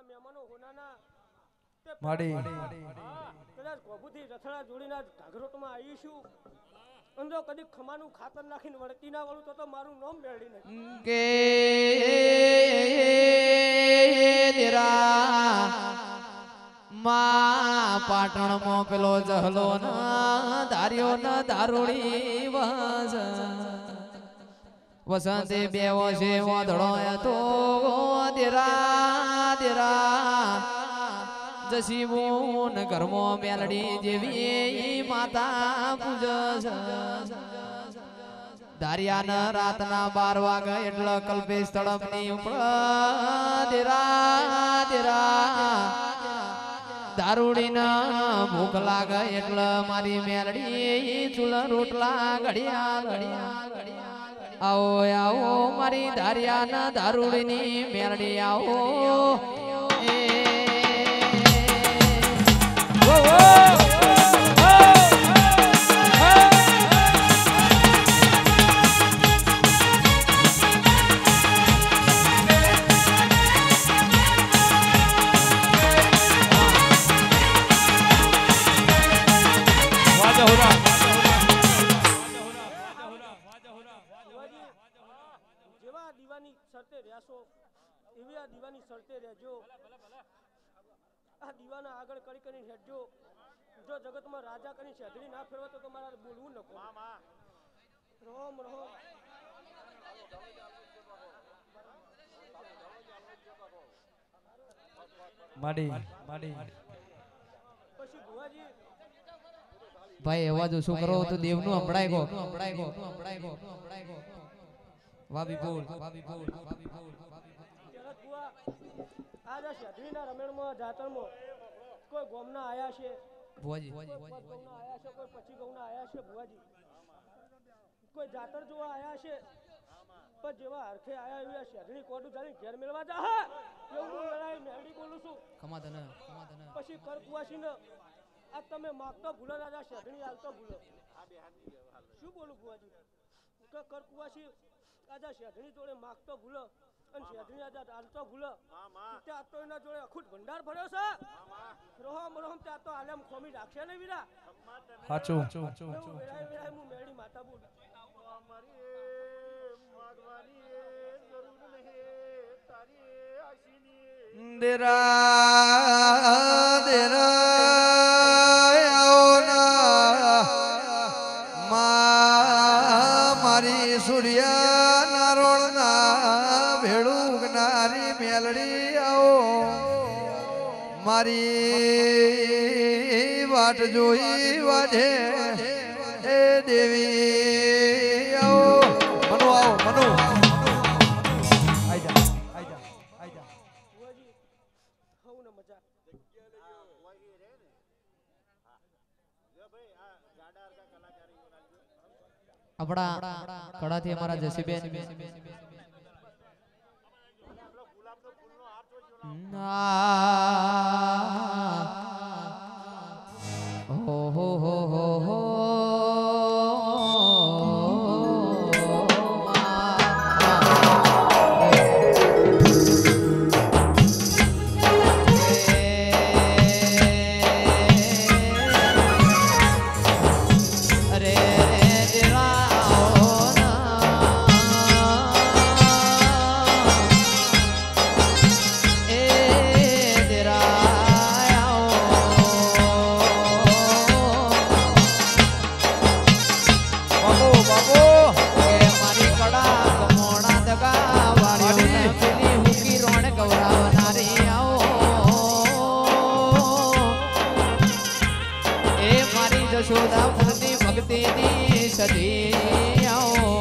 મહેમાનો હોનાના માડી કદાચ ગોભુથી રથડા જોડીના ઘાઘરોટમાં આવીશું અંજો કદી ખમાનું ખાતર નાખીને વળતી ના વળું તો મારું નામ મેળવી ને કે દેરા માં પાટણ મો પેલો જહલો ના ધાર્યો ના દારૂડી વસંતે બેવો છે વાદળો તો દેરા દેરા જસીબોન ઘરમો મેલડી જેવી માતા પૂજ દારિયાના રાતના 12 વાગે એટલે કલ્પેશ તળપની ઉપર દેરા દેરા દારૂડીના ભૂખ લાગે એટલે મારી મેલડી ચૂલા રોટલા ઘડિયા આવો આવો મારી દારિયાના દારૂડીની મેલડી આવો જેવા દીવાની શરતે રહેશો એવી આ દીવાની શરતે રહેજો આ દીવાના આગળ કરી કરીને હેડજો જો જગતમાં રાજા કરી શેધડી ના ફેરવો તો તમારે બોલવું નકો રોમ રહો માડી પછી ભુવાજી ભાઈ અવાજ ઓછો કરો તો દેવનું સંભળાય ગો વાબી બોલ આજ શેધડીના રમેણમાં જાતરમાં કોઈ ગોમના આયા છે ભુવાજી આયા છે કોઈ પછી ગૌના આયા છે ભુવાજી કોઈ જાતર જોવા આયા છે પણ જેવા હરખે આયા એવા શેધડી કોડું જાણી ઘેર મેળવા જા હા એવું લડાઈ મેળી બોલું છું ખમા તને પછી કરકુવાસીને આ તમે માગતો ભૂલો રાજા શેધડી હાલતો ભૂલો શું બોલું ભુવાજી કે કરકુવાસી આજા શેધડી જોડે માગતો ભૂલો અને શેધડી આજા હાલતો ભૂલો ત્યાં તો એના જોડે અખૂટ ભંડાર ભર્યો છે રોહમ રોહમ ત્યાં તો આલમ ખોમી રાખશે ને વીરા સાચું વેળાય વેળાય હું મેળી માતા બોલ દેરા દેરા મારી સૂર્યા નારોળ ના ભેળું નારી મેલડી આવો મારી વાટ જોઈ વાજે એ દેવી આવો મનુ આવો મનુ આપણા કડાથી અમારા જસીબેન હો હો હો હો હો यशोदा पुरनी भक्ति दी सदी आओ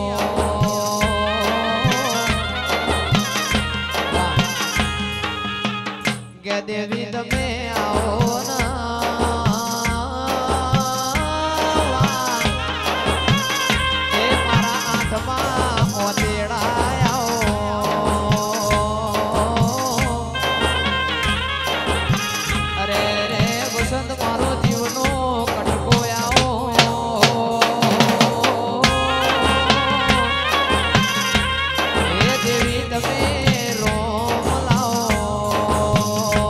गे देवी तमे आओ ना ए मारा आत्मा ओतेड़ा आओ अरे रे वसंत मारो जीवनो Oh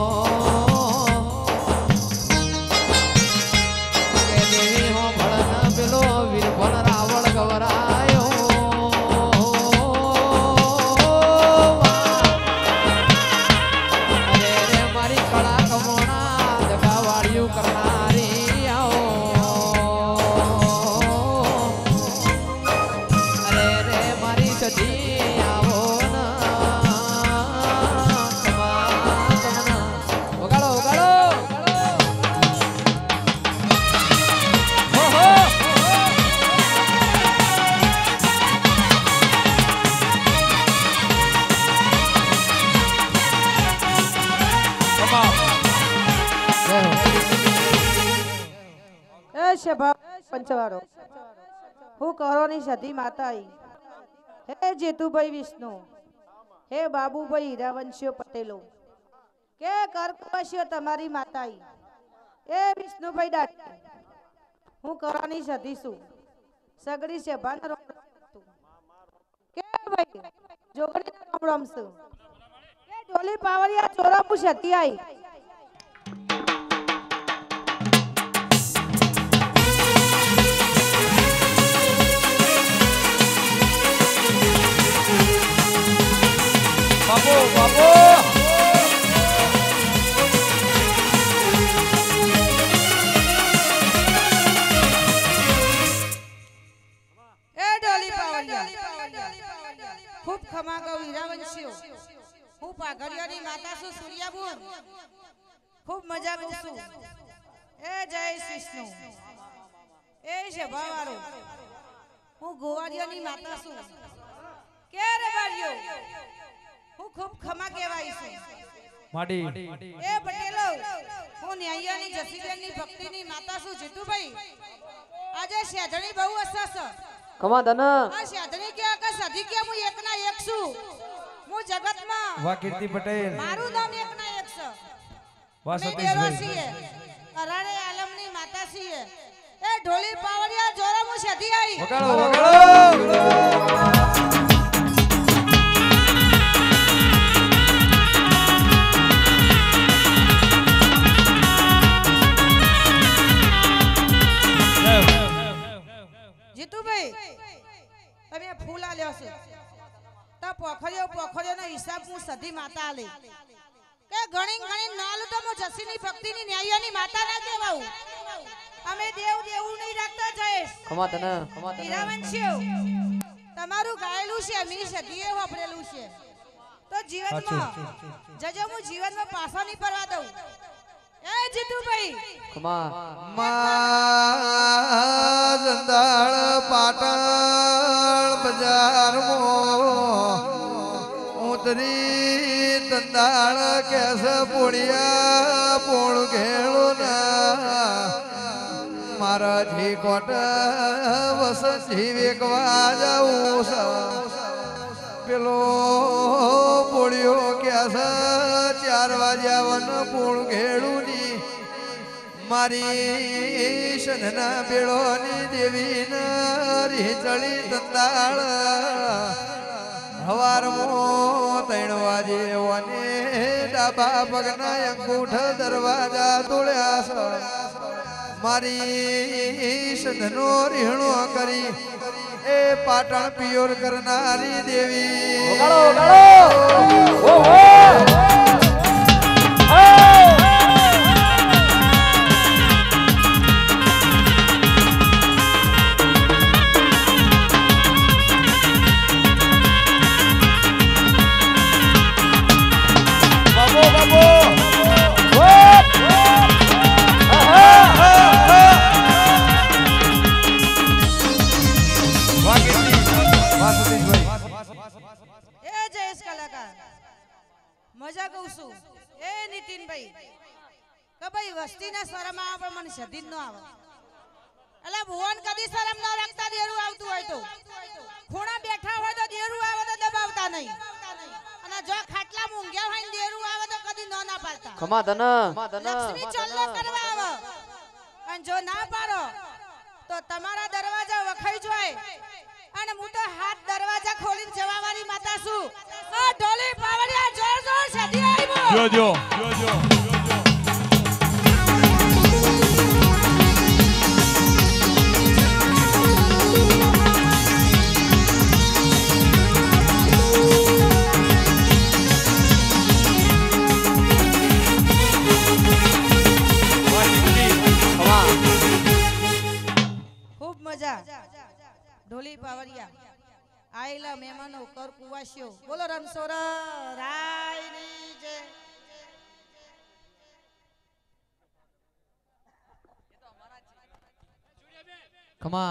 સભા પંચવારો હું કરોની સધી માતા હે જેતુભાઈ વિષ્ણુ હે બાબુભાઈ હીરાવંશીઓ પટેલો કે કરકુવાસીઓ તમારી માતા એ વિષ્ણુભાઈ દાટી હું કરોની સધી છું સગડી સભાના કે ભાઈ જોગણીના રામ છું કે ઢોલી પાવરિયા ચોરામુ સતી આઈ બાપો બાપો એ ઢોલી પાવરિયા ખૂબ ખમા ગૌ હીરાવંશીઓ હું પાઘડિયાની માતા છું સૂર્યાબુન ખૂબ મજા કરું છું એ જય વિષ્ણુ એ સભાવાળો હું ગોવાળિયાની માતા છું કે રે બાળિયો હું ખૂબ ખમા કહેવાય છું માડી એ પટેલો હું ન્યાયાની જસીબેનની ભક્તિની માતા છું જીતુભાઈ આજે શેધણી બહુ અસસ ખમા તને આ શેધણી કે કે સધી કે હું એકના એક છું હું જગતમાં વાહ કીર્તિ પટેલ મારું નામ એકના એક છે વાહ અમે સતીશભાઈ દેરો છીએ અરાણે આલમની માતા છીએ એ ઢોલી પાવડિયા જોરા હું સધી આવી વગાડો વગાડો જીતુભાઈ તમે ફૂલ આલ્યો છે તા પોખરિયોનો હિસાબ હું સધી માતા આલી કે ઘણી નાલ તો હું જસીની ભક્તિની ન્યાયાની માતા ના કહેવાઉં અમે દેવ દેવું નહીં રાખતા જયેશ ખમા તને હીરાવંશીઓ તમારું ગાયેલું છે મી સધીએ વાપરેલું છે તો જીવનમાં જજો હું જીવનમાં પાછા નહીં પરવા દઉં એ જીતુભાઈ ખમા માં જંદાળ પાટણ બજારમાં ઉતરી દંદાળ કેસ પોળિયા પોળ ઘેળો ના મારા જી કોટ વસંતી વેકવા જાઉં પેલો પોળિયો કેસ 4 વાગ્યા વન પોળ ઘેડું ની મારી શનના બેળોની દેવી નરી ચડી દંદાળ હવારમાં 3 વાગે વને ડાબા પગના અંગૂઠ દરવાજા તોડ્યા છે મારી શનનો રીહણો કરી એ પાટણ પિયોર કરનારી દેવી વગાડો વગાડો ઓહો મજા કહું છું એ નીતિનભાઈ કે ભાઈ વસ્તીના શરમ આવે મને સધી ન આવે એટલે ભુવન કદી શરમ ન રાખતા દેરું આવતું હોય તો ખૂણા બેઠા હોય તો દેરું આવે તો દબાવતા નહીં અને જો ખાટલા મૂંગ્યા હોય ને દેરું આવે તો કદી ન ના પાડતા ખમા તને લક્ષ્મી ચોલ્લો કરવા આવે અને જો ના પાડો તો તમારા દરવાજા વખાઈ જાય અને હું તો હાથ દરવાજા ખોલીને જવાવાળી માતા છું આ ઢોલી પાવડિયા જોર જોર સધી આવ્યો જો ખૂબ મજા ઢોલી પાવડિયા આયેલા મહેમાનો કર કુવાસીઓ બોલો રણછોડ રાયની જય ખમા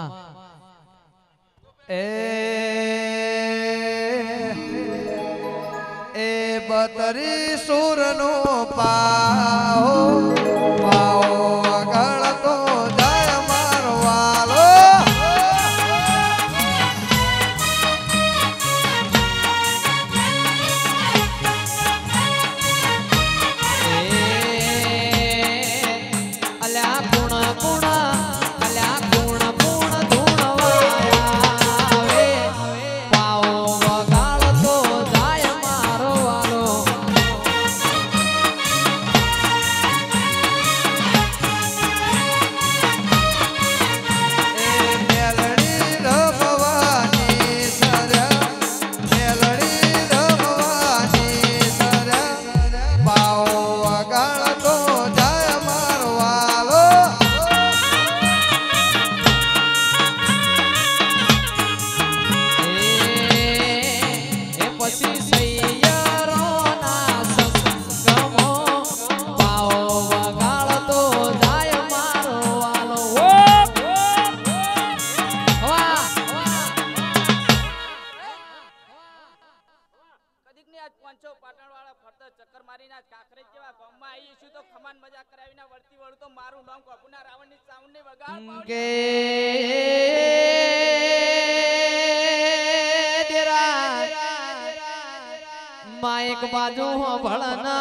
એ બતરી સુરનો પાઓ પાઓ ગળતો જાય મારો પાટણવાળા ફરતા ચક્કર મારીને કાકરે જેવા ગામમાં આવી છું તો ખમાન મજા કરાવીને વળતી વળું તો મારું નામ કપુના રાવણની સાઉન્ડની વગાડ કે દેરા માઈક બાજુ ભળના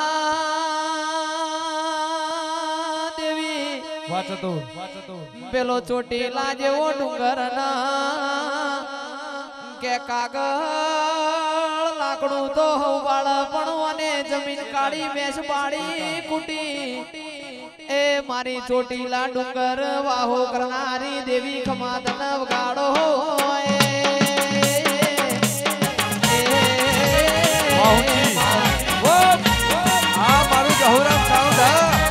દેવી વાચતો પેલો ચોટીલા જેવો ડુંગર ના કે કાગળ લાકડું તો બાળપણ અને જમીન કાઢી મેસ બાળી કુટી એ મારી ચોટીલા ડુંગર વાહો કરનારી દેવી ખમાતન વગાડો આ મારું જહુરામ સાઉન્ડ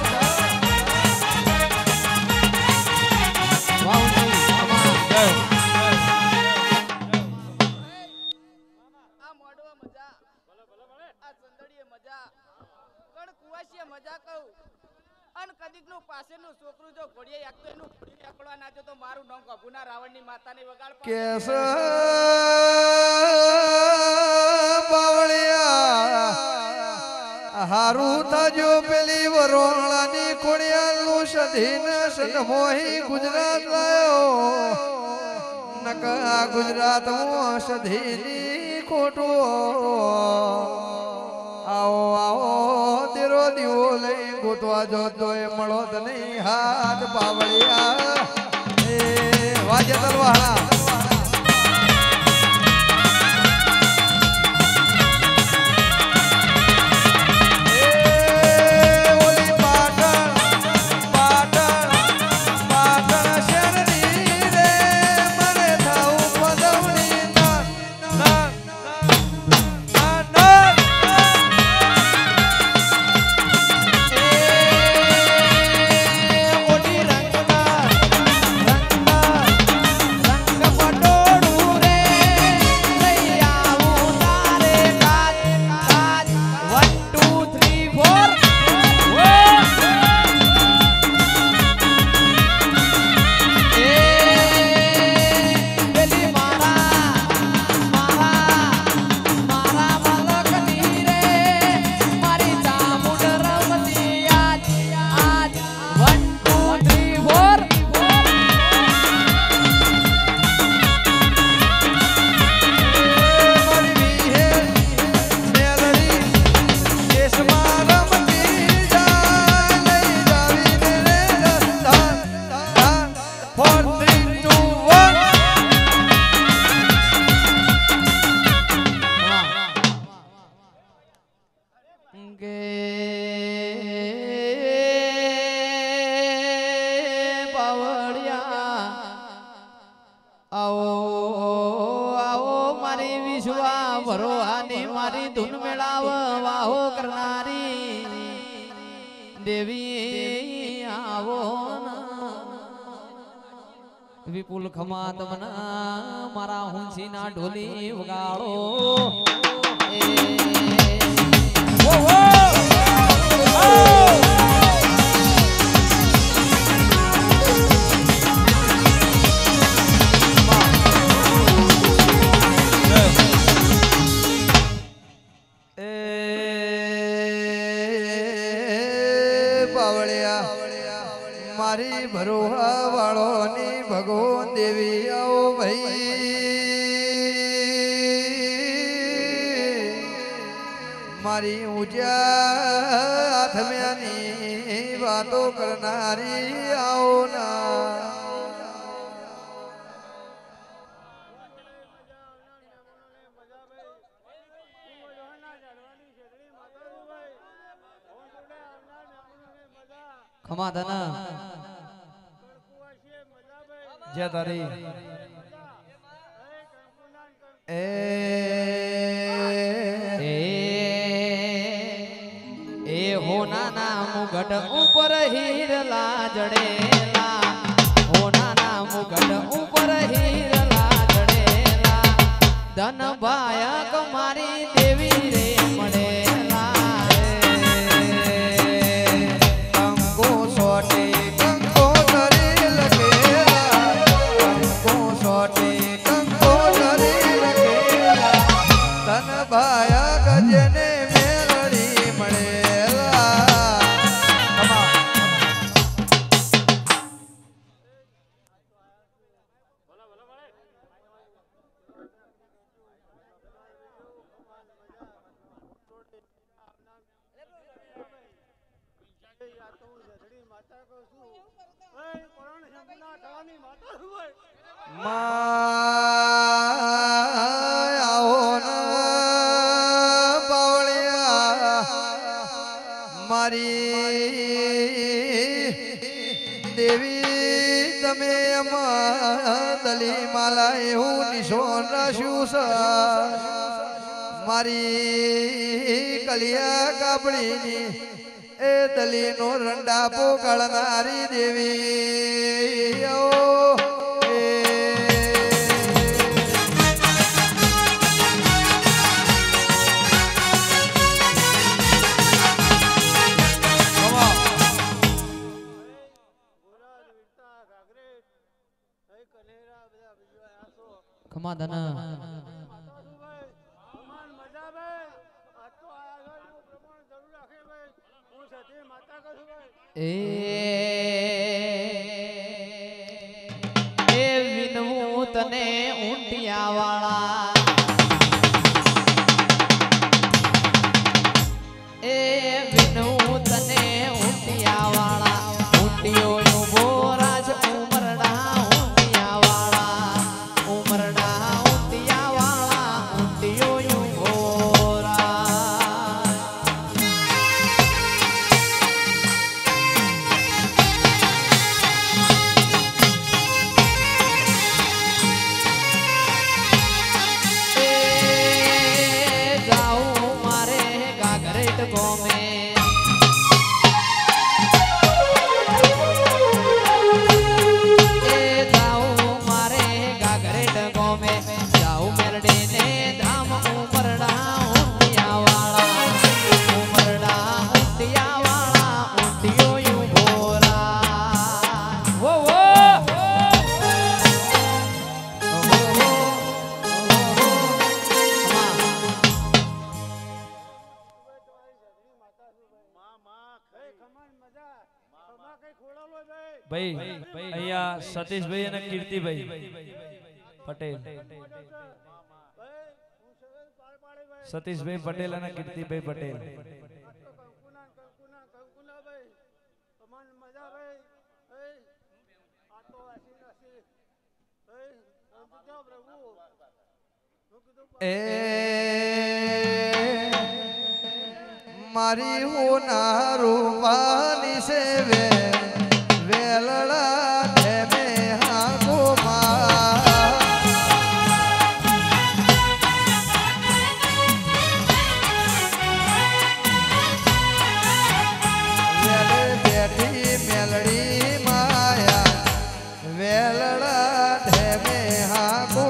આ મોડવા મજા આ ચંદડીએ મજા કણ કુવાસીએ મજા કહું અન કદીકનું પાસેનું છોકરું જો ઘોડીએ એકતો એનું ઘોડી એકડવા નાચો તો મારું નામ કભુના રાવણની માતાની વગાડ કેસ બાવળિયા હારું તાજો પેલી વરોણાની કોડિયાનું સધીન સદમોહી ગુજરાત લાયો નકા ગુજરાત સધીની ખોટો આવો આવો તેરો દીવો લઈ ગોતવા જોતો એ મળો તને હાથ બાવળિયા એ વાજે તલવાળા મારી ધૂન મેળાવ વાહો કરનારી દેવી આવો વિપુલ ખમા તમના મારા હુંસી ના ઢોલી વગાડો મારી ભરોહા વાળોની ભગવાન દેવી આવો ભાઈ મારી ઊંચા હાથમ્યાની વાતો કરનારી આવો ના ખમા ધના જય તારી એ હોના ના મુગટ ઉપર હીરલા જડેલા હોના ના મુગટ ઉપર હીરલા જડેલા ધન ભાયક મારી દેવી રે મળેલા કંકો સોટે કંકો કરી લખેલા કંકો સોટે કંકો કરી લખેલા તન ભાયા ગજને માતા કહું છું એ પરણ શંભુના ઠાની માતા છું ભાઈ આવો ના બાવળિયા મારી દેવી તમે દલી માલા એવું નિશોન રાખ્યું છે મારી કલિયા કાપડીની એ દલીનો રંડાપો કાળનારી દેવી ઓ ખમા ધના એ વિનવું તને ઊંટિયા વાળા એ વિનવું તને ઊંટિયા વાળા ઊંટિયો ઉભો રાજ ઉમરડા ઊંટિયા વાળા ઉમરડા ઊંટિયા વાળા ઊંટિયો ઉભો રાજ ગોમે એ જાઉં મારે ગાગરેટ ગોમે જાઉં મેરડી ને ધામ ઉમરડા ઊંટિયા વાળા ઉમરડા ઊંટિયા વાળા ઊંટિયો ઉભો રાજ વો વો ભાઈ અહીંયા સતીશભાઈ અને કીર્તિભાઈ પટેલ સતીશભાઈ પટેલ અને કીર્તિભાઈ પટેલ એ મારી હોના રૂપાની છે વેલડા ધેમે હાકો બેઠી મેલડી માયા વેલડા ધેમે હાકો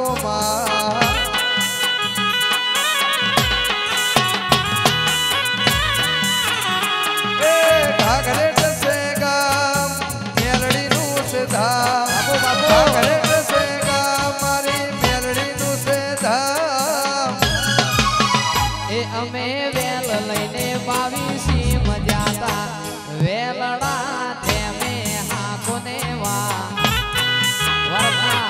ઘાઘરેટ સે ગામ મેલડી નું સે ધામ ઘાઘરેટ સે ગામ મારી મેલડી નું સે ધામ એ અમે વેલ લઈને બાવીસી મજાતા વેલડા તેમે હાકોને વા વરખા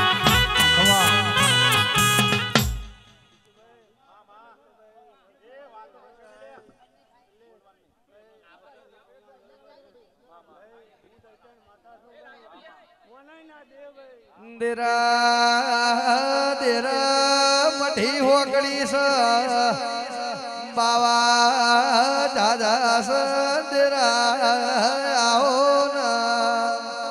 દેરા દેરા મઠી હોકડી સ બાવા દાદા સ દેરા આવો ના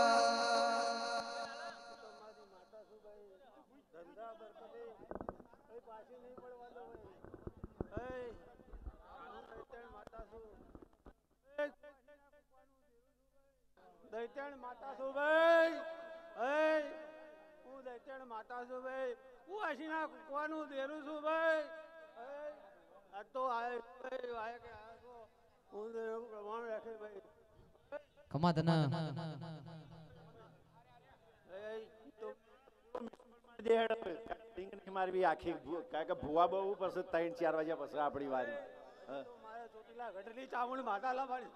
દૈત્યાણ માતા છું ભાઈ હું દૈત્યાણ માતા છું ભાઈ હું આશીના કુકવાનું દેરું છું ભાઈ આ તો આય ભાઈ આય કે આ તો હું દેરું પ્રમાણ રાખે ભાઈ ખમા ધના મારી આખી કારણ કે ભુવા બહુ પછી 3-4 વાગ્યા પછી આપણી વારી મારે ચોટીલા ઘટલી ચામુંડ માતા લાવવાની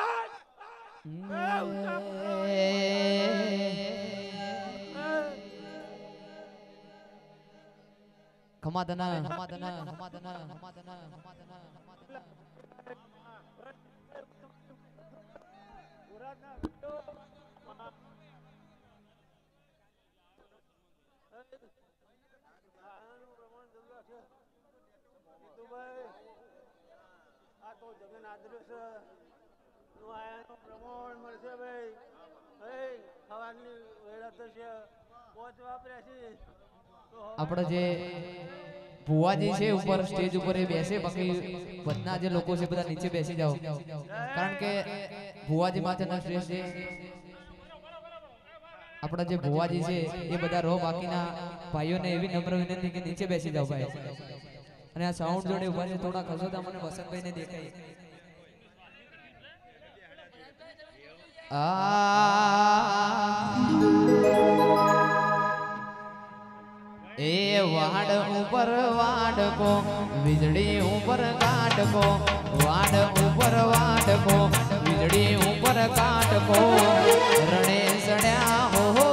ખમા ધના ખમા ધના ખમા ધના ખમા ધના ખમા ધના ખમા ધના આ તો જગન આદર્શ નું આયાનું પ્રમાણ મળશે ભાઈ. ખાવાની વેળા થશે પોચ વાપર્યા છે. આપણે જે ભુવાજી છે ઉપર સ્ટેજ ઉપર એ બેસે, બાકી બધા જે લોકો છે બધા નીચે બેસી જાઓ, કારણ કે ભુવાજી માથેનો સ્ટેજ છે. આપણા જે ભુવાજી છે એ બધા રહો, બાકીના ભાઈઓને એવી નમ્ર વિનંતી કે નીચે બેસી જાઓ ભાઈ. અને આ સાઉન્ડ જોડે ઉભા છે થોડા ખસો તો મને વસંતભાઈને દેખાય. એ વાડ ઉપર વાડકો, વીજળી ઉપર કાટકો, વાડ ઉપર વાડકો, વીજળી ઉપર કાટકો, રણે સડ્યા હો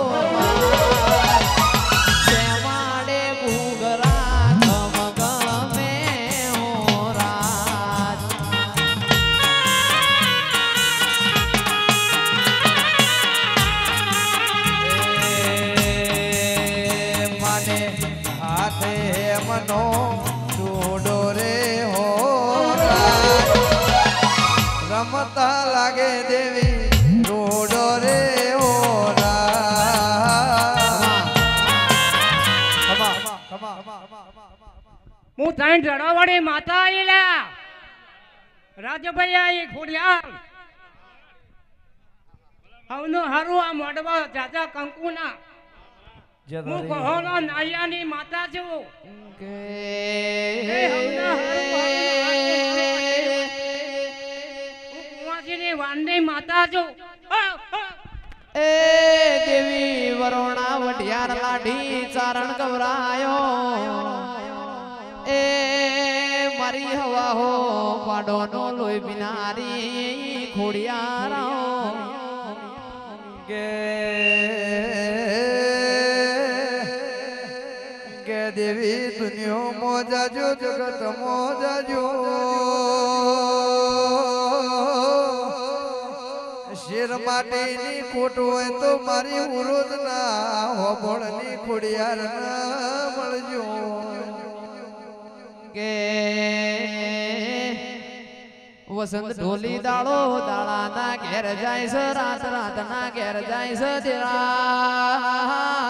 શેવાડે ઘૂઘરા ગમ ગમે હો રાજ. મને હાથે મનો જોડો રે હો રમતા લાગે દેવી રોડો રે હો હું ત્રણ જડાવાળી માતા આયેલા રાજભાઈ આઈ ખોડિયાર હવનો હારું આ મોડવા જાજા કંકુના હું કોહોનો નાયાની માતા છું. કુંવાસીની વાનની માતા છું. એ દેવી વરોણા વઢિયાર લાઢી ચારણ ગવરાયો, એ મારી હવા હો પાડોનો લોહી બિનારી ખોડિયાર કે દેવી દુનિયો મોજાજો જગત મોજાજો શેર માટેની ખોટ હોય તો મારી ઉરોધ ના હોબળની ખોડિયાર ના મળજો. કે વસંત ઢોલી દાડો દાડા ના ઘેર જાય છે, રાત રાત ના ઘેર જાય છે દેરા.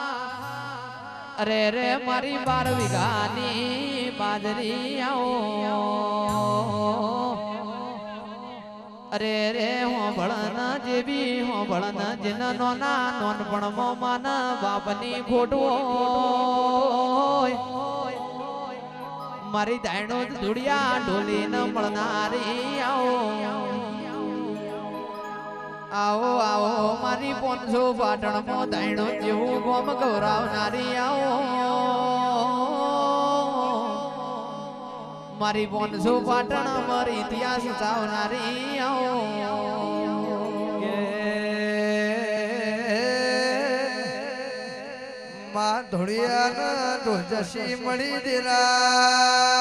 અરે રે મારી 12 વીઘાની બાજરી આવો, અરે રે હોંભળન જેવી હોંભળન જેન નોના નોનપણમાં માના બાપની ખોટો મારી દાયણો ધુડિયા ઢોલી ન મળનારી આવો આવો આવો મારી 500 પાટણમાં દાયણો જેવું ગોમ ગૌરાવનારી આવો મારી 500 પાટણ મારી ઇતિહાસ ચાવનારી આવો. માં ધોળિયાના ઢોલજસી મળી દેરા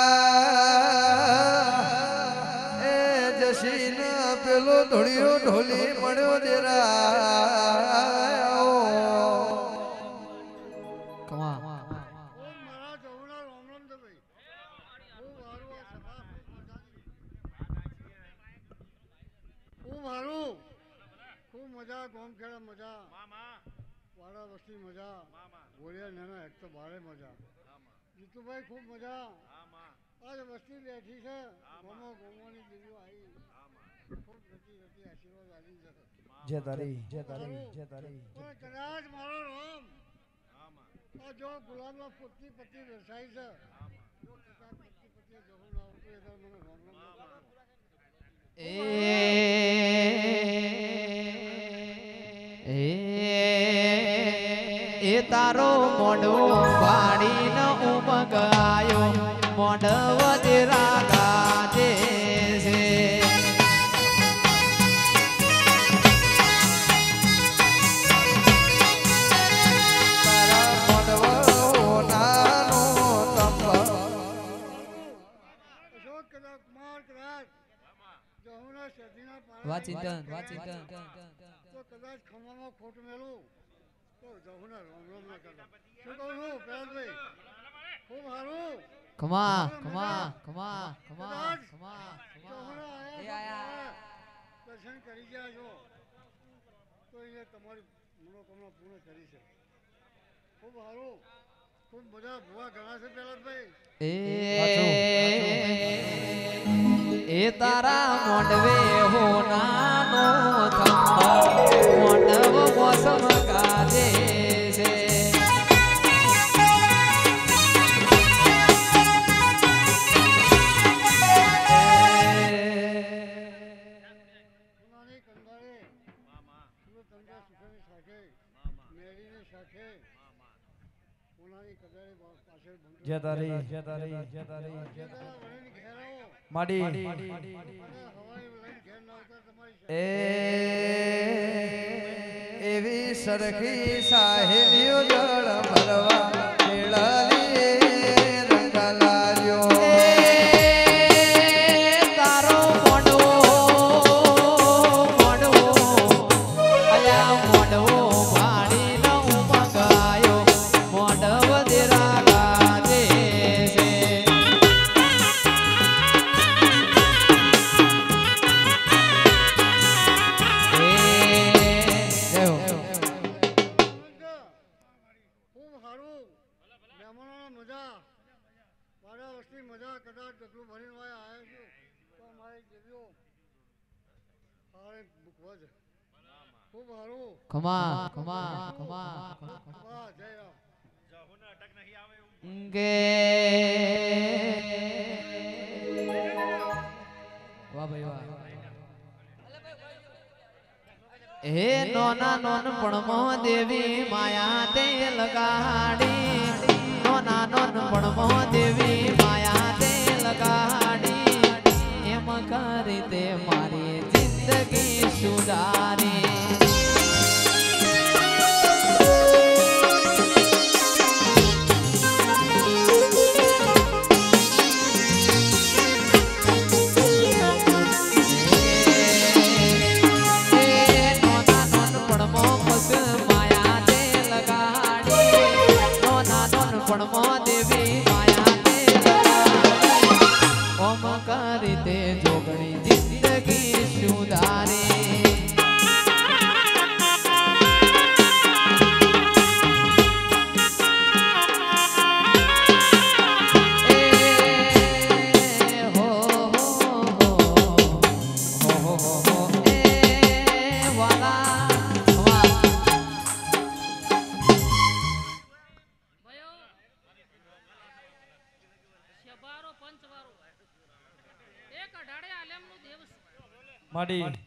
એ જસી ન પેલો ધોળિયો ઢોલી મળ્યો દેરા. ખૂબ મજા ગોમખેડા મજા વાડા વસ્તી મજા ગોળિયા નાના એક તો ભારે મજા જીતુભાઈ ખૂબ મજા આજ વસ્તી બેઠી છે ગોમો ગોમોની દીવીઓ આવી ખૂબ રતી રતી આશીર્વાદ આલી છે. જય તારી જય તારી જય તારી. પણ કદાચ મારો રામ આ જો ગુલાબના પુત્રી પતિ દર્શાઈ છે જો કદાચ પુત્રી પતિ જવું ના આવતું એટલે મને રામ રામ એ તારો મોઢો પાડીને ઉમગાયો મોઢવ તેરા ગાજે છે. જહુના શેઠીના વાચિંતન તો કદાચ ખમામાં ખોટ મેલું તો જહુના રોમ રોમ ના કરતા. શું કહું છું પ્રયાસભાઈ? ખૂબ સારું. ખમા જહુના આયા દર્શન કરી ગયા છો તો એ તમારી મનોકામના પૂર્ણ કરી છે. ખૂબ સારું. ખૂબ મજા ભૂવા ઘણા છે પ્રયાસભાઈ. એ તારા મોડવે હોનાનો થંભ મોડવ મોસમ ગાજે છે. સોનાની કંગારે સુરત તંગા સુખની સાથે મેરીની સાથે સોનાની કંગારે પાછળ બંધ જય તારી માડી એવી સરખી સાહેલીઓ જળ ભરવા મેળાલી રંગલાર્યો તારો મોડવો અલ્યા મોડવો ભાડી ન ઉમગાયો મોડવ દેરા ગાજે છે. ખૂબ સારું. મહેમાનોને મજા મારા વસ્તી મજા કદાચ ડગલું ભરીને આવ્યા છું તો અમારે દેવીઓ સારે મૂકવા છે. ખૂબ સારું. ખમા વાહ જય રામ. કે વાહ ભાઈ વાહ. હે નોના નોનપણમાં દેવી માયા તે લગાડી નોના નોનપણમાં દેવી માયા તે લગાડી એમ કરી તે મારી જિંદગી સુધારી. દેવી માયા તે લગાડી ઓમ કરી તે જોગણી જિંદગી સુધારી. માડી આજ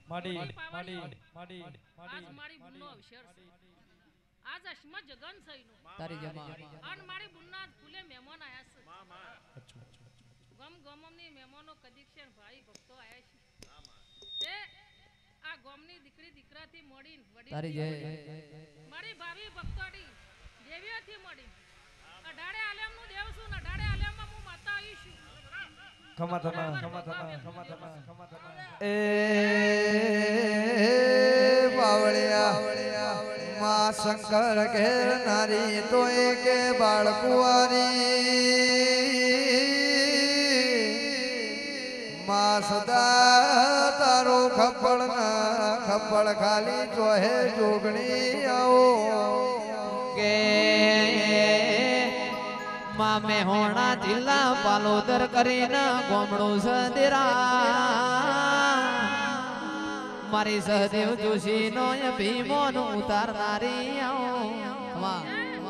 મારી બુનનો અવસર છે. આજ અસ્મત જગન સઈનો તારી જમા અને મારી બુનના ફૂલે મહેમાન આયા છે. ગમની મહેમાનો કદીક્ષણ ભાઈ ભક્તો આયા છે. તે આ ગમની દીકરી દીકરાથી મળીને તારી જય મારી ભાવી ભક્તોડી દેવીઓથી મળી અઢાડે આલેમનું દેવ છું અઢાડે આલેમમાં હું માતા આવી છું. એ બાવળિયા માં શંકર ઘેર નારી તો કે બાળકુવારી માં સદા તારો ખપ્પળ ખાલી ચોહે જોગણી આવો કે મામે હોણા જિલ્લા પાલોદર કરીને ગોમડું સદેરા મારી સહદેવ જોશી નો ભીમો નું ઉતારનારી વાહ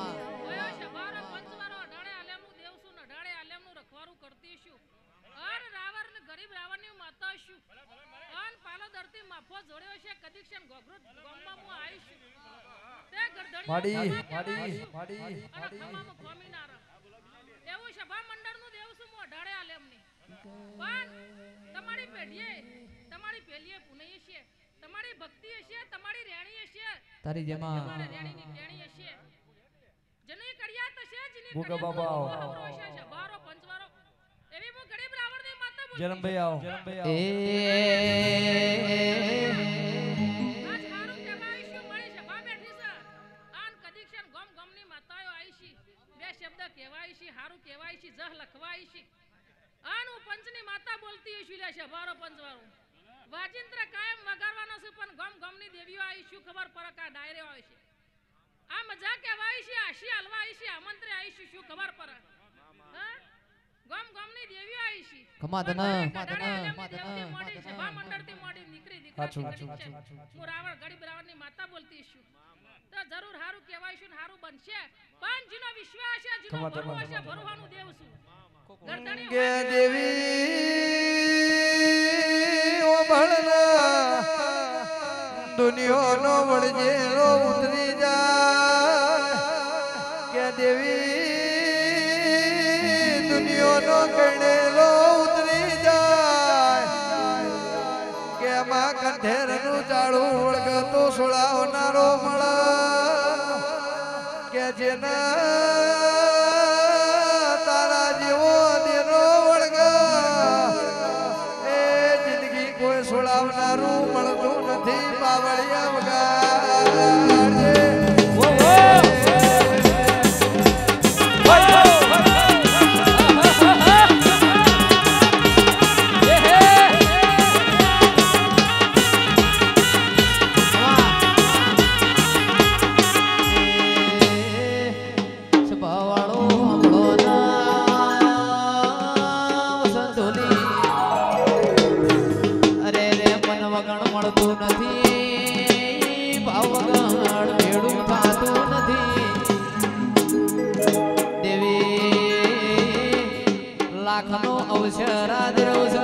એવું સભા મંડળનું દેવ છું હું અઢાડે આલેમની. પણ તમારી પેઢીએ તમારી પેલીએ પુનઈ છે તમારી ભક્તિ હશે તમારી રેણી હશે તારી જેમાં રેણીની રેણી હશે જની કડિયા તો છે જની ભૂકા બાબા હશે બારો પંચવારો એવી હું ગરીબ રાવણની માતા બોલું જરમભાઈ આવો એ આજ હારું કહેવાય મળી સભા બેઠી છે આન કદીક્ષણ ગમ ગમની માતાઓ આવી છે બે શબ્દ કહેવાય છે હારું કહેવાય છે જહ લખવાય છે આનું પંચની માતા બોલતી હશે લે સભારો પંચવાળો વાજિંત્ર કાયમ વગાડવાનો છે પણ ગમ ગમની દેવીઓ આવી શું ખબર પરક આ ડાયરે આવે છે આ મજા કહેવાય છે આશી હલવા આવી છે આમંત્રે આવી છે શું ખબર પરક હા ગમ ગમની દેવીઓ આવી છે કમાતના મોડી સભા મંડળથી મોડી નીકળી હું રાવણ ગરીબ રાવણની માતા બોલતી છું તો જરૂર હારું કહેવાય છે ને હારું બનશે પણ જેનો વિશ્વાસ છે જેનો ભરો છે ભરવાનું દેવ છું કે દેવી ઓ ભળના દુનિયાનો વળજેલો ઉતરી જાય કે દેવી દુનિયાનો કણેલો ઉતરી જાય કે માં કંઠેરનું ચાળું વળગતો સોળાવનારો મળે કે જેના તારા જેવો દેનો વળગા એ જિંદગી કોઈ સોળાવનારું મળતું નથી પાવળિયા વગાડજે લાખનો અવસર આદરો છે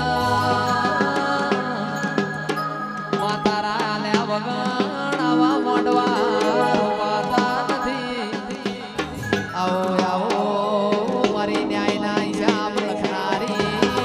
માતારા લ્યા વગણ આવા મોડવા રોપાતા નથી આવો આવો મારી ન્યાયના હિસાબ લખનારી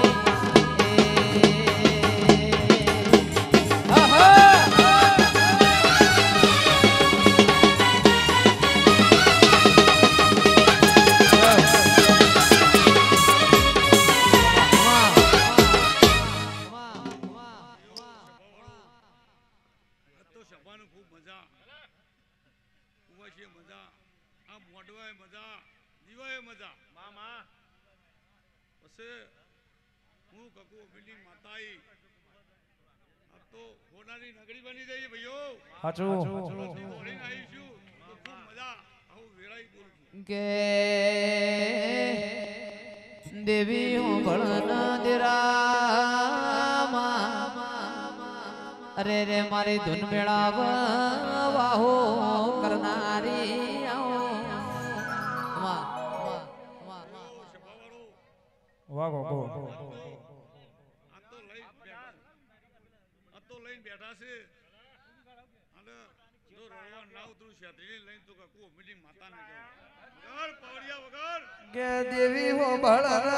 સભાનું ખૂબ મજા ઉવાશીએ મજા આ મોઢવાએ મજા દીવાએ મજા મામા પછી હું કકુ બિલ્ડિંગ માતાઈ આ તો હોનાની નગરી બની જાય ભાઈઓ સાચું આવીશું તો ખૂબ મજા આવું વેળાઈ બોલું કે દેવી હું ભળના દેરામાં અરે રે મારી ધૂન મેળાવ વાહો કરનારી વાહ ગો ગો આ તો લઈને બેઠા છે અને જો રડવા ના ઉતરું છેતરીને લઈને તો કકુ મીટિંગ માતા ને કહું વગર પાવડિયા વગર કે દેવી હો ભળના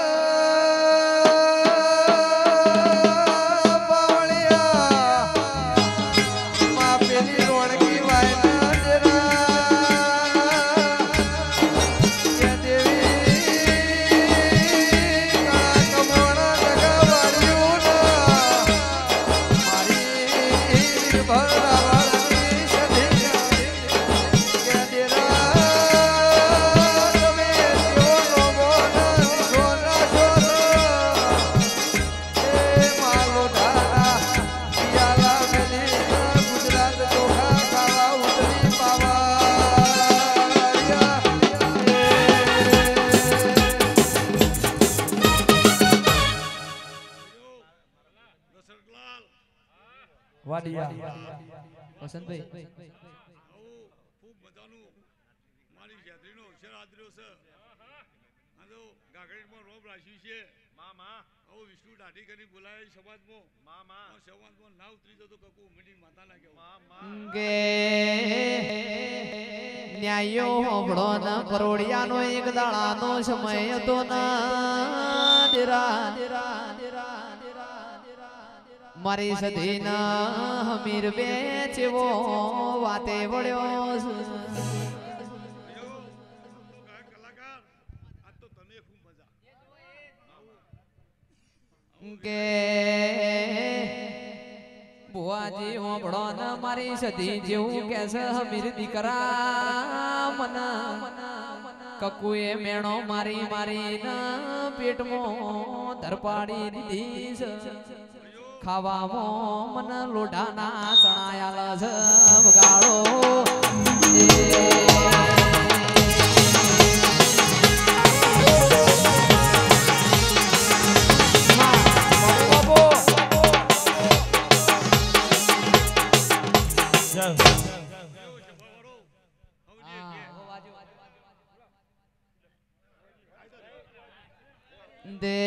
વસંતભાઈ ખૂબ મજાનું મારી છેતરીનો અક્ષર આદર્યો છે આ તો ગાગડીમાં રોબ રાખ્યું છે મામા આવો વિષ્ણુ દાઢી કરી બોલાય સમાજમાં મામા સમાજમાં ના ઉતરી જતો કકુ મીટિંગ માતા ના કેવું કે ન્યાયો હોબળો ના પરોડિયાનો એક દાડાનો સમય હતો ના દેરા મારી સદીના હમીર બેચવો વાતે વળ્યો કલાકાર આજ તો તમે ખૂબ મજા કે બુઆજી હોબળો ન મારી સતી જેવું કે છે હમીર દીકરા મન કકુએ મેણો મારી મારી ના પેટમાં ધરપાડી દીધી છે ખાવામાં મન લોઢાના ચણાયાલ છે વગાડો દે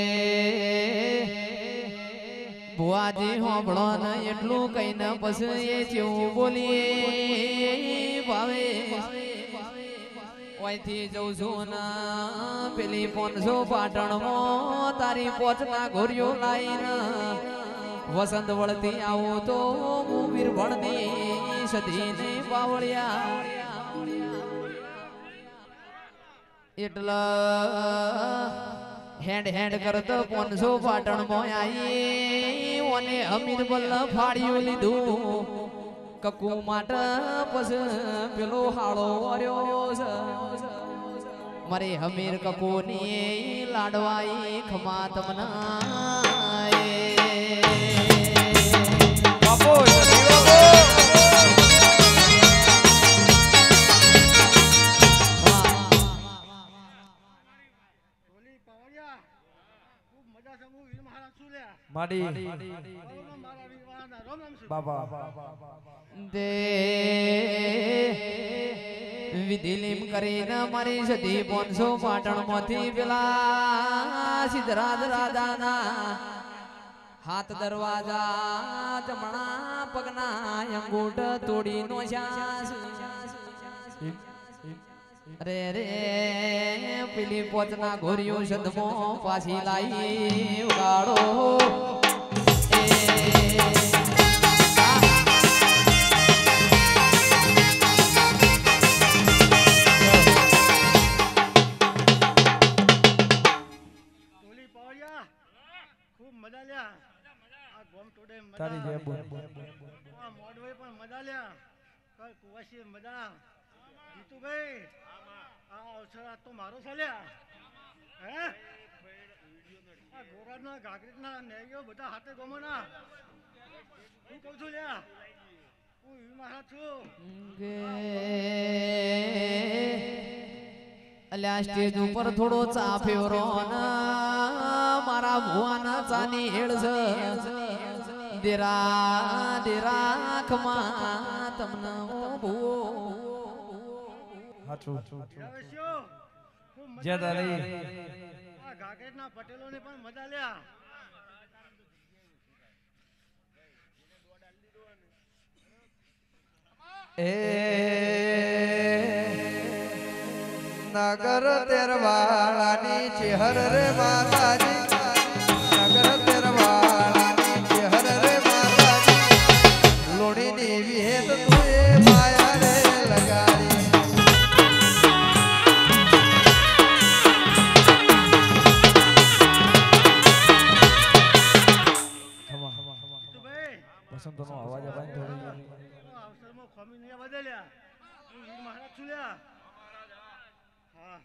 બુઆજી હોબળો ને એટલું કઈને પછી એ જેવું બોલીએ ભાવે ઓયથી જઉં છું ને પેલી 500 પાટણમાં તારી પોચના ઘોરિયો લાઈને વસંત વળતી આવું તો હું વીરભણની સધીની બાવળિયા એટલા હેન્ડ હેન્ડ કરતો 500 પાટણ માં આવી ઓને અમીર બલ્લ ફાડ્યું લીધું કકુ માટે પસ પેલો હાળો વર્યો છે મારે હમીર કકુ ની લાડવાઈ ખમા તમના બાપો માડી બાબા દે વિધિલીમ કરીને મારી સતી 500 પાટણ માંથી પેલા સિદ્ધરાજ રાજાના હાથ દરવાજા જમણા પગના અંગૂઠ તોડી નો રે રે પેલી પોચના ઘોરિયો સદમો પાછી લાઈ ઉગાડો ખૂબ મજા લ્યા આ ગોમ ટોડે તારી જે બોલ આ મોડવે પણ મજા લ્યા કર કુવાસી મજા જીતુભાઈ આ અવસર આ તો મારો ચાલ્યા હે આ ગોરાના ગાગરીના નેયો બધા હાથે ગમોના હું કહું છું લ્યા હું મહારાજ છું અલ્યા સ્ટેજ ઉપર થોડો ચા ફેવરો મારા ભુવાના ચાની હેળ છે દેરા દેરા ખમા તમને ભુવો હાચું ખૂબ મજા જે તારી આ ગાગરીના પટેલોને પણ મજા લ્યા નગર તેરવાળાની ચેહર રે માતાજી નગર તેરવાળાની ચેહર રે માતાજી લોડીની વિહેત તુએ માયા રે લગાડી વસંતનો અવાજ આવે ને થોડી અવસરમાં ખમી ને બદલ્યા હું મહારાજ છું લ્યા હા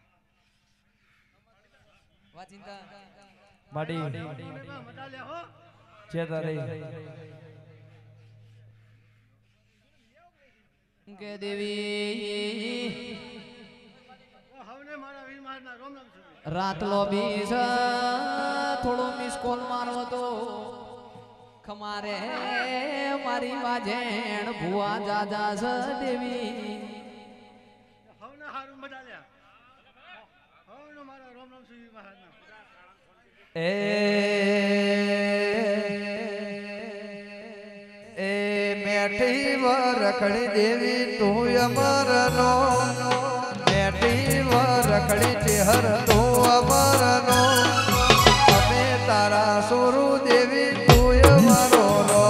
વાચિંતા માડી મજા લ્યા હો જે તારી કે દેવી હવને મારા વીર મહારાજના રોમ નામ છું રાત લોબી છે થોડો મિસ કોલ મારો તો ખમારે મારી વાજેણ ભુવા જાજા છે દેવી હવને હારું મજા લ્યા હવને મારા રોમ નામ છું મહારાજના એ મેઠી વરખડી દેવી તું અમરનો મેઠી વરખડી ચેહર તું અમરનો અમે તારા સોરુ દેવી તું અમારો રો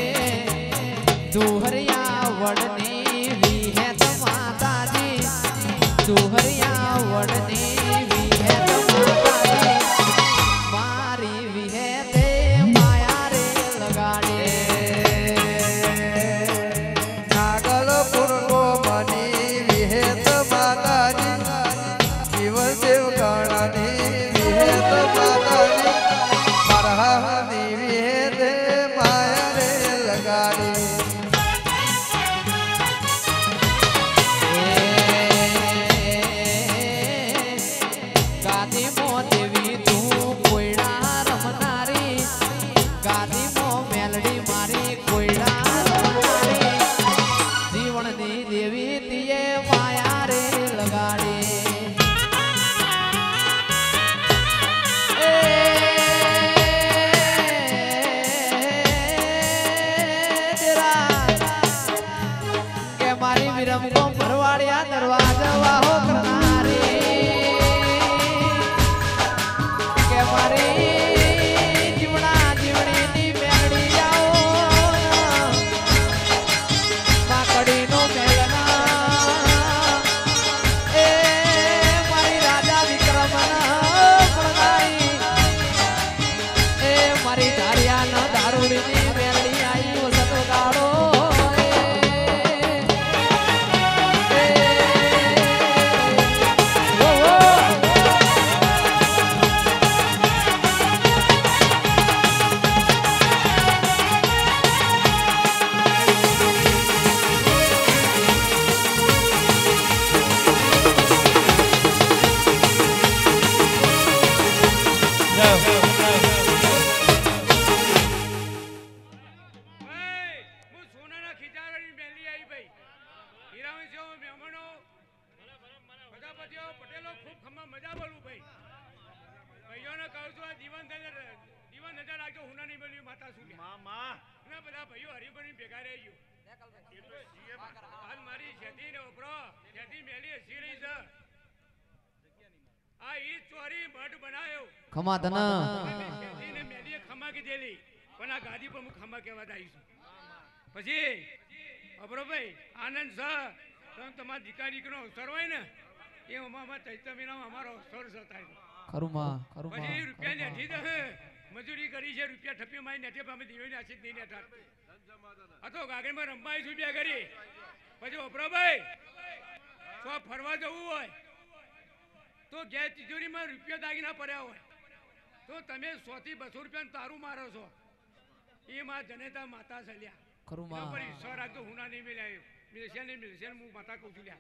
દુહરિયા વડની વિહેત માતાજી સુહરિયા વડની વિહેત માતાજી મારી વિહેતે માયા રે લગાડે નાગલ પૂર્ણો મની વિહેત માતાજી શિવદેવ ગણની વિહેત માતાજી પરહાની વિહેતે માયા રે લગાડી ગાદી મો દેવી તું કોયડા રમનારી ગાદી મો મેલડી મારી કોયડા રમનારી જીવનની દેવી તીએ માયા રે લગાડી કે મારી વિરમકો ભરવાડિયા દરવાજા વાહો કરનારી કે મારી જીવણા જીવણીની મેળડી આવો માકડીનો મેલના એ મારી રાજા વિક્રમના પ્રણાઈ એ મારી ધારિયાના દારૂડીની મેળડી આઈ વસતો ગાડો હું સોનાના ખીચારાની મેલી આવી ભાઈ હીરાવંશીઓ મહેમાનો પ્રજાપતિઓ પટેલો ખૂબ ખમ્મા મજા બોલું ભાઈ ભાઈઓને કહું છું આ દીવાન નજર રાખજો હુનાની મેલી માતા સુધી અને બધા ભાઈઓ હરિભરી ભેગા રહી ગયો આજ મારી શેતી ને ઉભરો શેતી મેલી હસી રહી છે આ ઈ ચોરી મઢ બનાવ્યો ખમા તના શેતી ને મેલીએ ખમ્મા કીધેલી પણ આ ગાદી પર હું ખમ્મા કહેવા આવીશું પછી અબરોભાઈ આનંદ સર તમે તમારા દીકરા દીકરીનો અવસર હોય ને એ અમારા ચૈત્ર મહિનામાં અમારો અવસર છે તારી ખરુમા પછી રૂપિયા નેઠી દે મજૂરી કરી છે રૂપિયા ઠપી મારી નેઠે અમે દીવેની આશિત નહીં નેઠા આ તો ગાગરમાં રમવા આવીશું રૂપિયા કરી પછી અબરોભાઈ તો ફરવા જવું હોય તો ગેસ તિજોરીમાં રૂપિયા દાગીના પડ્યા હોય તો તમે 100 થી 200 રૂપિયા તારું મારો છો એ માં જનેતા માતા સલ્યા ખરુમા પર ઈશ્વર રાખજો હુના નહીં મિલાય મિલશે હું માતા કહું છું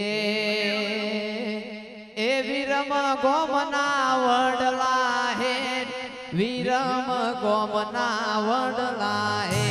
એ વિરમ ગોમના વડલા હે વિરમ ગોમના વડલા હે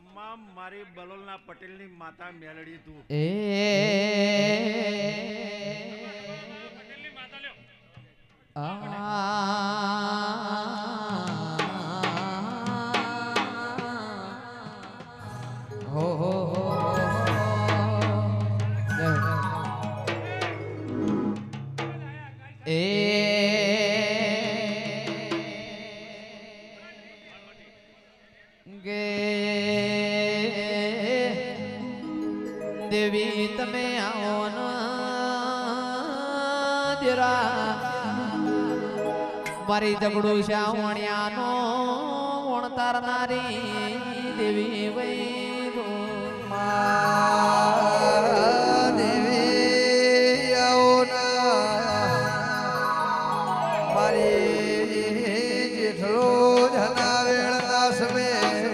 તમામ મારી બલોલના પટેલની માતા મેલડી તું પટેલની માતા લ્યો હો હો હો એ ગે દેવી તમે આવો ના દેરા મારી જગડું શાવણિયાનો વણતારનારી દેવી વૈરો દેવી આવો ના મારી જેઠલો જનાવેળ દાસ મે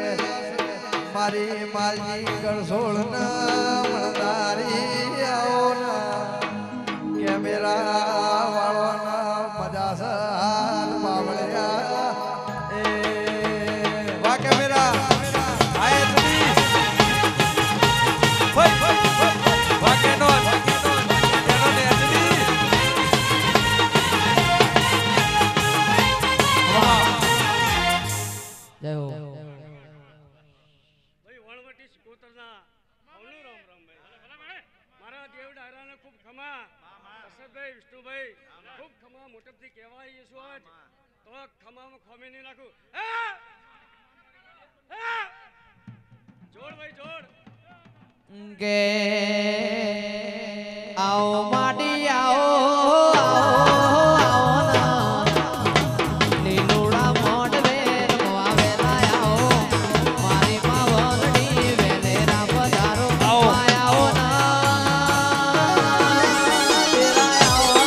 મારી માલજી ગળસોળ ના મણદારી આવો ના કે મેરા વાળો ના મજા સાલ બાવળિયા એ વા કે મેરા આય તુમી વા કે નો ને અજની જય હો ભાઈ વણવટી સિકોતરના અવનું રામ રામ ભાઈ મારા દેવ ડાયરાને ખૂબ ખમા અસદભાઈ વિષ્ણુભાઈ ખૂબ ખમા મોટપથી કહેવાય એ શું આજ તો ખમામાં ખોમી નહીં નાખું જોડ ભાઈ જોડ કે આવો માડી આવો લીલુડા મોઢ વેર આવેલા આવો મારી માવલડી વેલેરા પધારો આવો ના તેરા આવો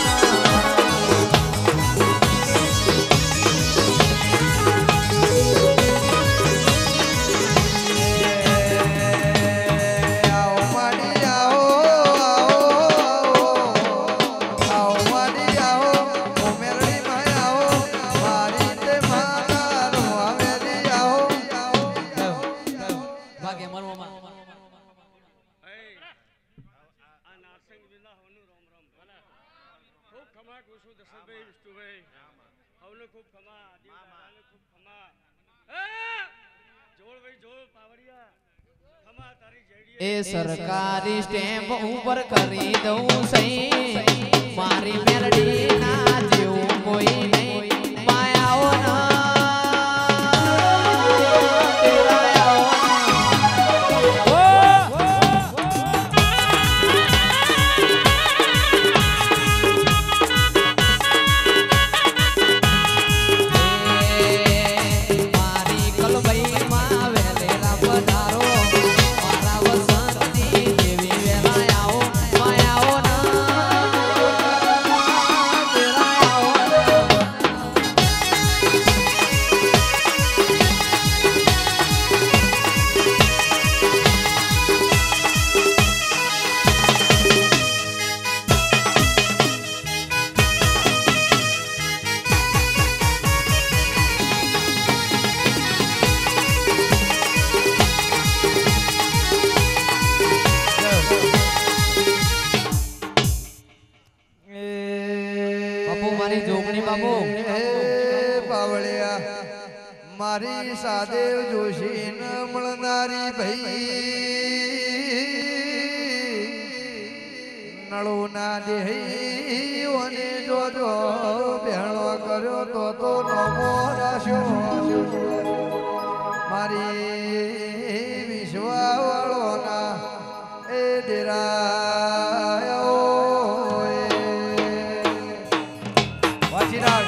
આવો માડી આવો માડી આવો ઉમેરડી માં આવો મારી તે માતાનો આવેલી આવો ભાગે મરવામાં આ નારસિંહ વિલા હવનું રામ રામ ખૂબ ખમા કુસુ દશરથભાઈ વિષ્ણુભાઈ હવનું ખૂબ ખમા દેવ ડાયરાને ખૂબ ખમા જોડ ભાઈ જોડ પાવડિયા ખમા તારી જયડી એ સરકારી સ્ટેમ્પ ઉપર કરી દઉં સહી મારી મેલડી ના જેવું કોઈ નહીં માયાઓ ના તેરા આવો મારી કલભાઈ માં વેલેરા પધારો મારા વસંતની દેવી વેલા આવો માયાઓ ના તેરા આવો બાપુ મારી જોગણી બાપુ એ બાવળિયા મારી સાદેવ જોશી ન મળનારી ભાઈ નળો ના દેહી ઓને જોજો ભેણો કર્યો તો નમો રાશ્યો મારી વિશ્વાવાળો ના એ ડેરાયો વાચીરાજ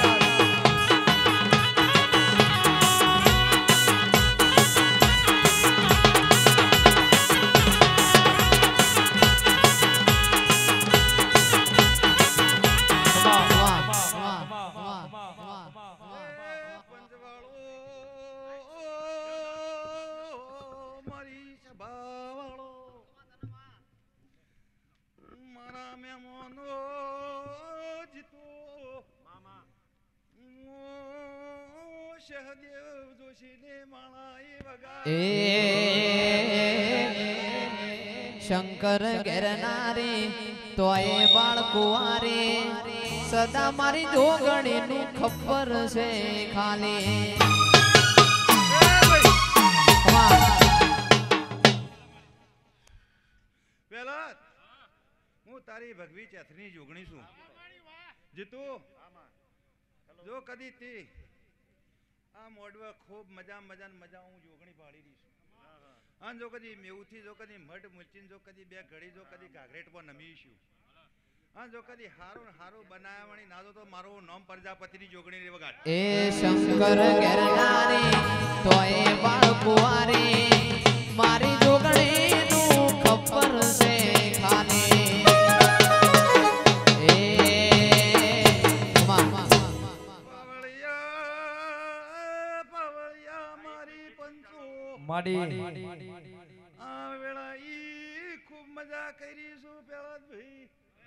મારી સભાવાળો મારા મહેમાનો જીતો સહદેવ જોશીને માળા એ વગા એ શંકર ઘેરનારે તોય બાળ કુવારે સદા મારી જોગણી નું ખબર છે ખાલી પેલા હું તારી ભગવી ચેથની જોગણી છું જીતુ જો કદી તે આ મોડવા ખૂબ મજા હું જોગણી પાડી દઈશ અને જો કદી મેઉથી જો કદી મઢ મુલચીન જો કદી બે ઘડી જો કદી ઘાઘરેટ પર નમીશું અને જો કદી હારું બનાવવાની ના તો મારું નામ પ્રજાપતિની જોગણી રે વગાડ એ શંકર ઘેરનારી તોય બાળ કુવારી મારી જોગણી નું ખબર છે ખાલી માડી આ વેળા ઈ ખૂબ મજા કરી છું પેલા ભાઈ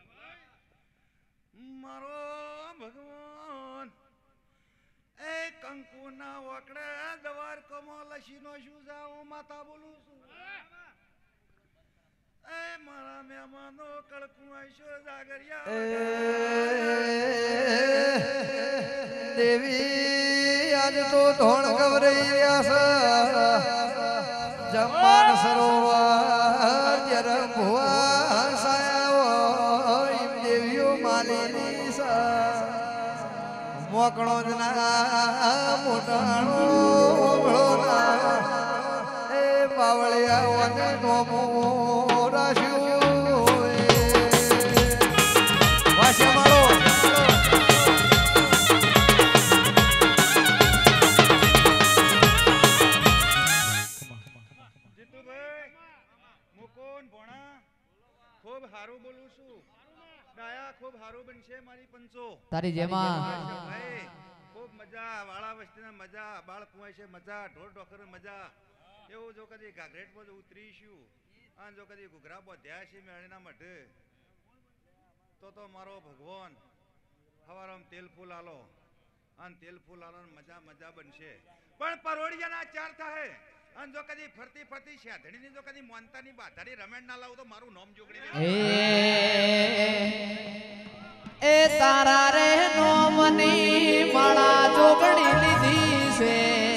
મારો ભગવાન એ કંકુ ના વકડે દવાર કમો લસીનો શું જાઉં માતા બોલું છું એ મારા મહેમાનો કળકું આઈશો જાગરિયા દેવી આજ તો ધોણ ગવરાઈ રહ્યા છે જમાન સરોવર જર ભુવા સાયા દેવીઓ માલિની મોકળો જ ના મોટાણો મોકળો ના એ પાવળિયા વને નોમો રાશ્યું વાસ્ય મારો હારું બોલું છું ડાયા ખૂબ હારું બનશે મારી પંચો તારી જેમાં ખૂબ મજા વાળા વસ્તીના મજા બાળ કુવાય છે મજા ઢોર ઢોકર મજા એવું જો કદી ઘાઘરેટ પર ઉતરીશું અને જો કદી ઘૂઘરા બોધ્યા છે મેળીના મઢે તો મારો ભગવાન હવારમ તેલ ફૂલ આલો અને તેલ ફૂલ આલો મજા બનશે પણ પરોડિયાના ચાર થાય અને જો કદી ફરતી શેઠણીની જો કદી મોનતાની બાધારી રમેણ ના લાવું તો મારું નામ જોગડી એ તારા રે નોમની માળા જોગણી લીધી છે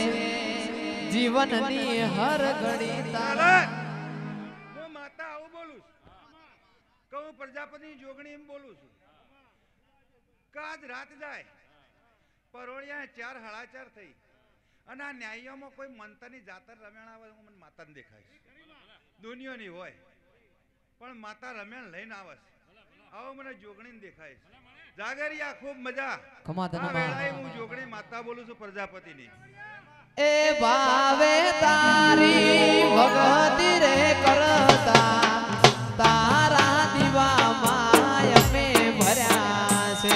જીવનની હર ઘડી તારા હું માતા આવું બોલું છું કહું પ્રજાપતિની જોગણી એમ બોલું છું કાજ રાત જાય પરોળિયા 4 સાડા 4 થઈ અને આ ન્યાયમાં કોઈ મંતરની જાતર રમેણ આવે મને માતાને દેખાય દુનિયાની હોય પણ માતા રમેણ લઈને આવે આવો મને જોગણી દેખાય જાગરિયા ખૂબ મજા હું જોગણી માતા બોલું છું પ્રજાપતિની એ ભાવે તારી ભગતી રે કરતા તારા દીવામાં અમે ભર્યા છે